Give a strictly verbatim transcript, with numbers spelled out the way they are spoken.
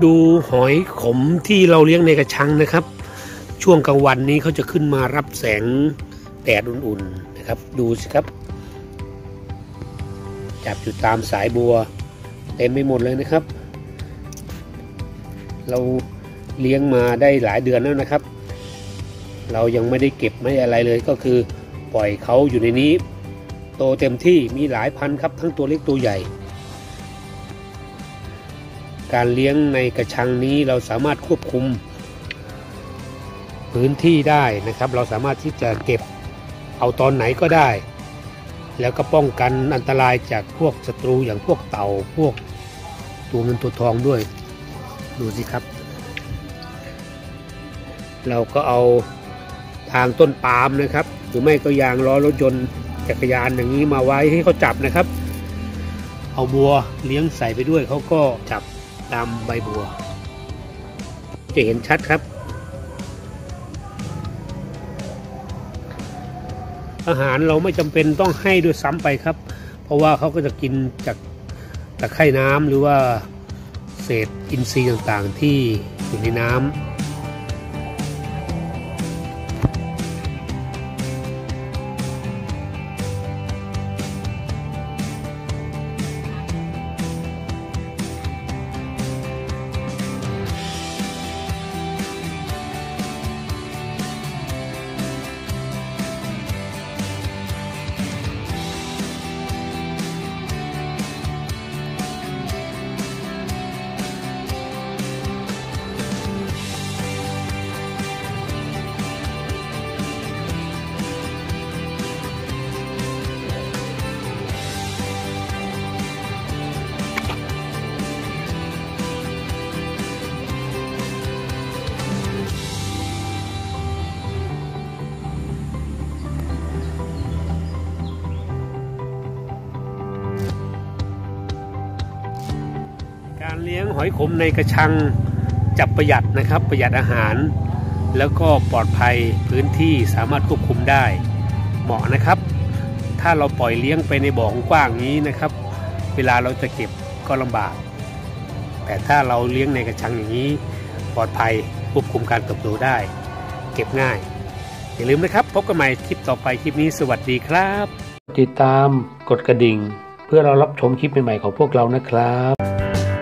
ดูหอยขมที่เราเลี้ยงในกระชังนะครับช่วงกลางวันนี้เขาจะขึ้นมารับแสงแดดอุ่นๆนะครับดูสิครับจับอยู่ตามสายบัวเต็มไปหมดเลยนะครับเราเลี้ยงมาได้หลายเดือนแล้วนะครับเรายังไม่ได้เก็บไม่อะไรเลยก็คือปล่อยเขาอยู่ในนี้โตเต็มที่มีหลายพันครับทั้งตัวเล็กตัวใหญ่การเลี้ยงในกระชังนี้เราสามารถควบคุมพื้นที่ได้นะครับเราสามารถที่จะเก็บเอาตอนไหนก็ได้แล้วก็ป้องกันอันตรายจากพวกศัตรูอย่างพวกเต่าพวกตัวเงินตัวทองด้วยดูสิครับเราก็เอาทางต้นปาล์มนะครับหรือไม่ก็ยางล้อรถยนต์จักรยานอย่างนี้มาไว้ให้เขาจับนะครับเอาบัวเลี้ยงใส่ไปด้วยเขาก็จับตามใบบัวจะเห็นชัดครับอาหารเราไม่จำเป็นต้องให้ด้วยซ้ำไปครับเพราะว่าเขาก็จะกินจากตะไคร่น้ำหรือว่าเศษอินทรีย์ต่างๆที่อยู่ในน้ำการเลี้ยงหอยขมในกระชังจับประหยัดนะครับประหยัดอาหารแล้วก็ปลอดภัยพื้นที่สามารถควบคุมได้เหมาะนะครับถ้าเราปล่อยเลี้ยงไปในบ่อกว้างนี้นะครับเวลาเราจะเก็บก็ลำบากแต่ถ้าเราเลี้ยงในกระชังอย่างนี้ปลอดภัยควบคุมการเติบโตได้เก็บง่ายอย่าลืมนะครับพบกันใหม่คลิปต่อไปคลิปนี้สวัสดีครับติดตามกดกระดิ่งเพื่อเรารับชมคลิปใหม่ๆของพวกเรานะครับ